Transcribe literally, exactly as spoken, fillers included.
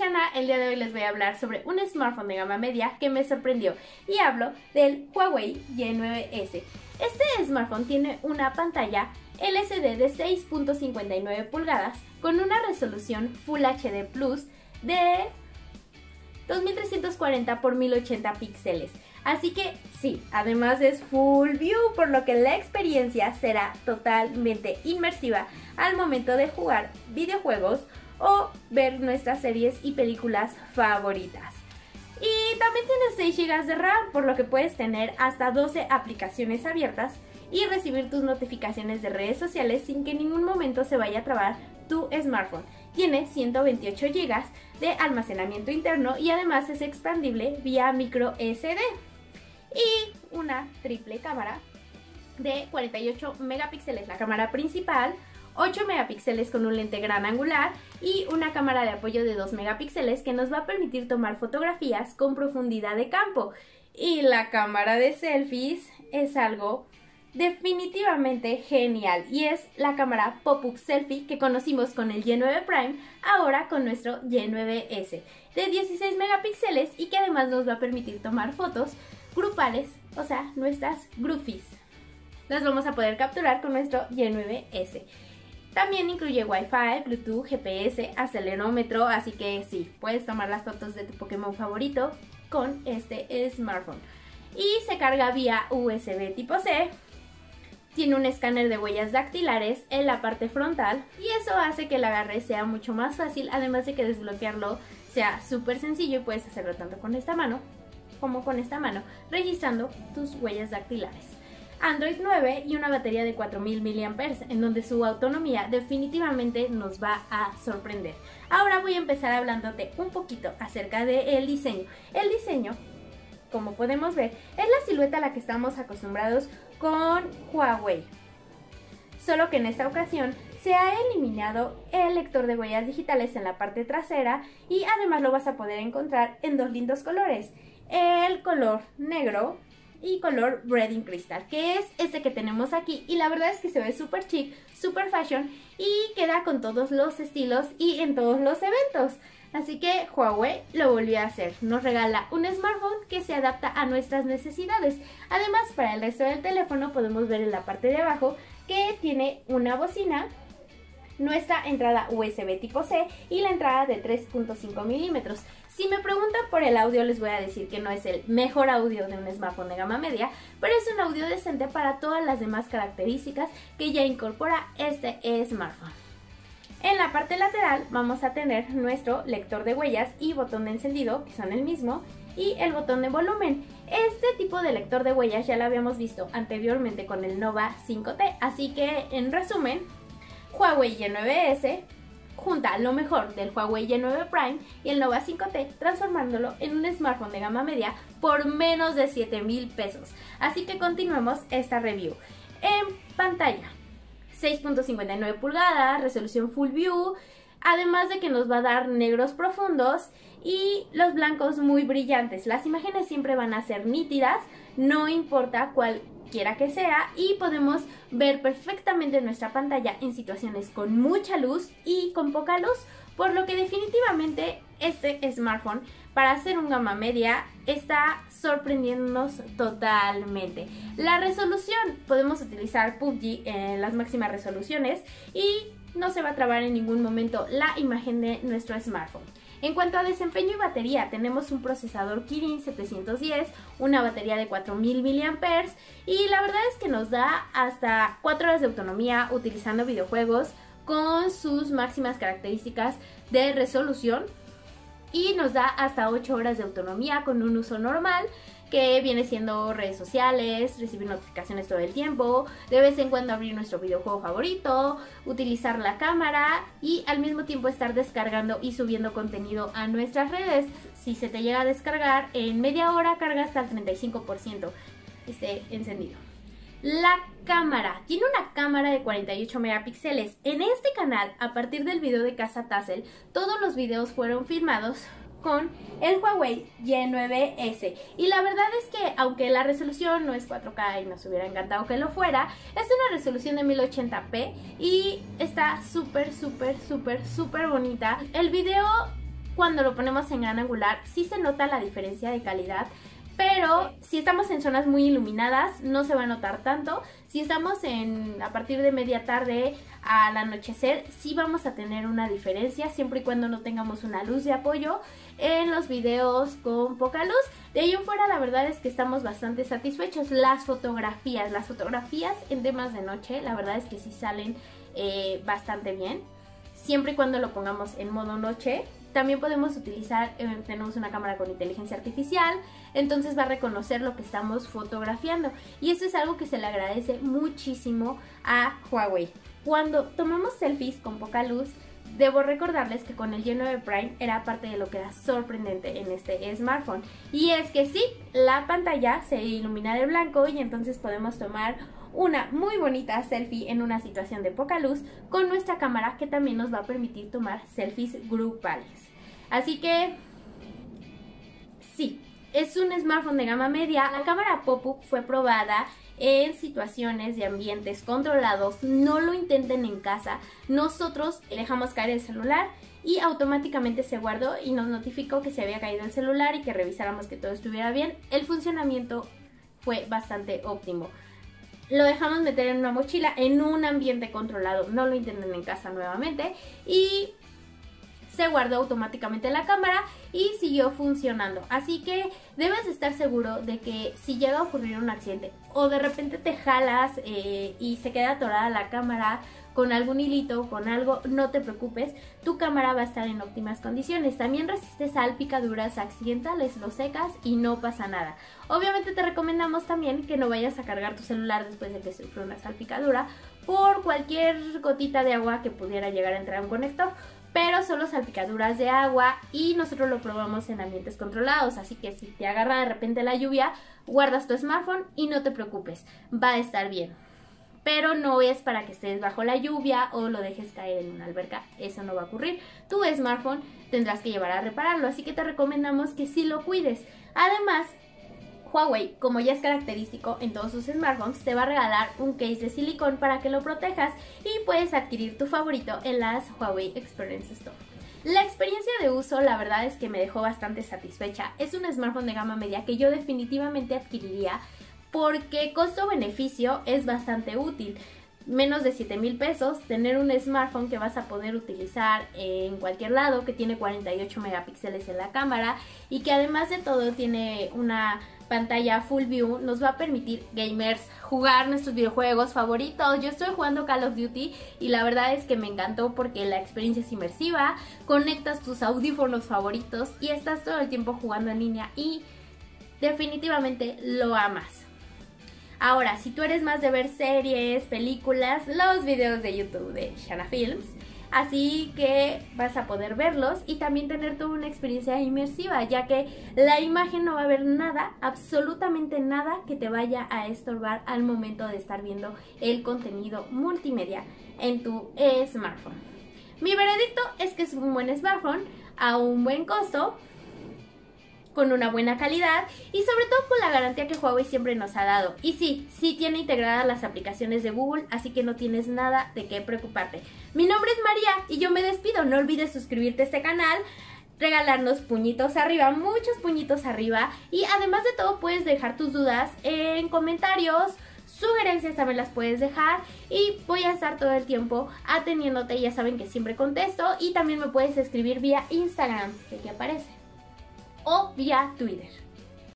Shana, el día de hoy les voy a hablar sobre un smartphone de gama media que me sorprendió y hablo del Huawei Y nueve ese. Este smartphone tiene una pantalla L C D de seis punto cincuenta y nueve pulgadas con una resolución Full H D Plus de dos mil trescientos cuarenta por mil ochenta píxeles. Así que sí, además es Full View, por lo que la experiencia será totalmente inmersiva al momento de jugar videojuegos o ver nuestras series y películas favoritas. Y también tiene seis gigas de RAM, por lo que puedes tener hasta doce aplicaciones abiertas y recibir tus notificaciones de redes sociales sin que en ningún momento se vaya a trabar tu smartphone. Tiene ciento veintiocho gigas de almacenamiento interno y además es expandible vía micro S D. Y una triple cámara de cuarenta y ocho megapíxeles la cámara principal, ocho megapíxeles con un lente gran angular y una cámara de apoyo de dos megapíxeles que nos va a permitir tomar fotografías con profundidad de campo. Y la cámara de selfies es algo definitivamente genial y es la cámara Pop-up Selfie que conocimos con el Y nueve Prime, ahora con nuestro Y nueve ese de dieciséis megapíxeles y que además nos va a permitir tomar fotos grupales, o sea, nuestras groupies. Las vamos a poder capturar con nuestro Y nueve ese. También incluye Wi-Fi, Bluetooth, G P S, acelerómetro, así que sí, puedes tomar las fotos de tu Pokémon favorito con este smartphone. Y se carga vía U S B tipo C. Tiene un escáner de huellas dactilares en la parte frontal y eso hace que el agarre sea mucho más fácil, además de que desbloquearlo sea súper sencillo y puedes hacerlo tanto con esta mano como con esta mano, registrando tus huellas dactilares. Android nueve y una batería de cuatro mil miliamperios hora, en donde su autonomía definitivamente nos va a sorprender. Ahora voy a empezar hablándote un poquito acerca del diseño. El diseño, como podemos ver, es la silueta a la que estamos acostumbrados con Huawei, solo que en esta ocasión se ha eliminado el lector de huellas digitales en la parte trasera y además lo vas a poder encontrar en dos lindos colores, el color negro y color Breeding Crystal, que es este que tenemos aquí, y la verdad es que se ve súper chic, súper fashion y queda con todos los estilos y en todos los eventos. Así que Huawei lo volvió a hacer, nos regala un smartphone que se adapta a nuestras necesidades. Además, para el resto del teléfono podemos ver en la parte de abajo que tiene una bocina, nuestra entrada U S B tipo C y la entrada de tres punto cinco milímetros. Si me preguntan por el audio, les voy a decir que no es el mejor audio de un smartphone de gama media, pero es un audio decente para todas las demás características que ya incorpora este smartphone. En la parte lateral vamos a tener nuestro lector de huellas y botón de encendido, que son el mismo, y el botón de volumen. Este tipo de lector de huellas ya lo habíamos visto anteriormente con el Nova cinco T, así que en resumen, Huawei Y nueve ese junta lo mejor del Huawei Y nueve Prime y el Nova cinco T, transformándolo en un smartphone de gama media por menos de siete mil pesos. Así que continuemos esta review. En pantalla, seis punto cincuenta y nueve pulgadas, resolución Full View, además de que nos va a dar negros profundos y los blancos muy brillantes. Las imágenes siempre van a ser nítidas, no importa cuál quiera que sea, y podemos ver perfectamente nuestra pantalla en situaciones con mucha luz y con poca luz, por lo que definitivamente este smartphone para hacer un gama media está sorprendiéndonos totalmente. La resolución, podemos utilizar P U B G en las máximas resoluciones y no se va a trabar en ningún momento la imagen de nuestro smartphone. En cuanto a desempeño y batería, tenemos un procesador Kirin setecientos diez, una batería de cuatro mil miliamperios hora y la verdad es que nos da hasta cuatro horas de autonomía utilizando videojuegos con sus máximas características de resolución y nos da hasta ocho horas de autonomía con un uso normal, que viene siendo redes sociales, recibir notificaciones todo el tiempo, de vez en cuando abrir nuestro videojuego favorito, utilizar la cámara y al mismo tiempo estar descargando y subiendo contenido a nuestras redes. Si se te llega a descargar, en media hora carga hasta el treinta y cinco por ciento este encendido. La cámara, tiene una cámara de cuarenta y ocho megapíxeles. En este canal, a partir del video de Casa Tassel, todos los videos fueron filmados con el Huawei Y nueve ese. Y la verdad es que, aunque la resolución no es cuatro K y nos hubiera encantado que lo fuera, es una resolución de mil ochenta p y está súper, súper, súper, súper bonita. El video cuando lo ponemos en gran angular sí se nota la diferencia de calidad, pero si estamos en zonas muy iluminadas no se va a notar tanto. Si estamos en a partir de media tarde al anochecer sí vamos a tener una diferencia, siempre y cuando no tengamos una luz de apoyo en los videos con poca luz. De ahí en fuera la verdad es que estamos bastante satisfechos. Las fotografías, las fotografías en temas de noche la verdad es que sí salen eh, bastante bien, siempre y cuando lo pongamos en modo noche. También podemos utilizar, eh, tenemos una cámara con inteligencia artificial, entonces va a reconocer lo que estamos fotografiando. Y eso es algo que se le agradece muchísimo a Huawei. Cuando tomamos selfies con poca luz, debo recordarles que con el G nueve Prime era parte de lo que era sorprendente en este smartphone. Y es que sí, la pantalla se ilumina de blanco y entonces podemos tomar una muy bonita selfie en una situación de poca luz con nuestra cámara, que también nos va a permitir tomar selfies grupales. Así que sí, es un smartphone de gama media. La cámara pop-up fue probada en situaciones de ambientes controlados. No lo intenten en casa. Nosotros dejamos caer el celular y automáticamente se guardó y nos notificó que se había caído el celular y que revisáramos que todo estuviera bien. El funcionamiento fue bastante óptimo. Lo dejamos meter en una mochila en un ambiente controlado, no lo intenten en casa nuevamente, y se guardó automáticamente la cámara y siguió funcionando. Así que debes de estar seguro de que si llega a ocurrir un accidente o de repente te jalas eh, y se queda atorada la cámara con algún hilito, con algo, no te preocupes, tu cámara va a estar en óptimas condiciones. También resiste salpicaduras accidentales, lo secas y no pasa nada. Obviamente te recomendamos también que no vayas a cargar tu celular después de que sufra una salpicadura por cualquier gotita de agua que pudiera llegar a entrar a un conector, pero solo salpicaduras de agua, y nosotros lo probamos en ambientes controlados, así que si te agarra de repente la lluvia, guardas tu smartphone y no te preocupes, va a estar bien. Pero no es para que estés bajo la lluvia o lo dejes caer en una alberca, eso no va a ocurrir. Tu smartphone tendrás que llevar a repararlo, así que te recomendamos que sí lo cuides. Además, Huawei, como ya es característico en todos sus smartphones, te va a regalar un case de silicón para que lo protejas y puedes adquirir tu favorito en las Huawei Experience Store. La experiencia de uso la verdad es que me dejó bastante satisfecha. Es un smartphone de gama media que yo definitivamente adquiriría porque costo-beneficio es bastante útil. Menos de siete mil pesos, tener un smartphone que vas a poder utilizar en cualquier lado, que tiene cuarenta y ocho megapíxeles en la cámara y que además de todo tiene una pantalla full view, nos va a permitir gamers jugar nuestros videojuegos favoritos. Yo estoy jugando Call of Duty y la verdad es que me encantó porque la experiencia es inmersiva, conectas tus audífonos favoritos y estás todo el tiempo jugando en línea y definitivamente lo amas. Ahora, si tú eres más de ver series, películas, los videos de YouTube de Shana Films, así que vas a poder verlos y también tener toda una experiencia inmersiva, ya que la imagen no va a haber nada, absolutamente nada que te vaya a estorbar al momento de estar viendo el contenido multimedia en tu smartphone. Mi veredicto es que es un buen smartphone a un buen costo, con una buena calidad y sobre todo con la garantía que Huawei siempre nos ha dado. Y sí, sí tiene integradas las aplicaciones de Google, así que no tienes nada de qué preocuparte. Mi nombre es María y yo me despido. No olvides suscribirte a este canal, regalarnos puñitos arriba, muchos puñitos arriba, y además de todo puedes dejar tus dudas en comentarios. Sugerencias también las puedes dejar y voy a estar todo el tiempo atendiéndote. Ya saben que siempre contesto y también me puedes escribir vía Instagram, que aquí aparece, o vía Twitter.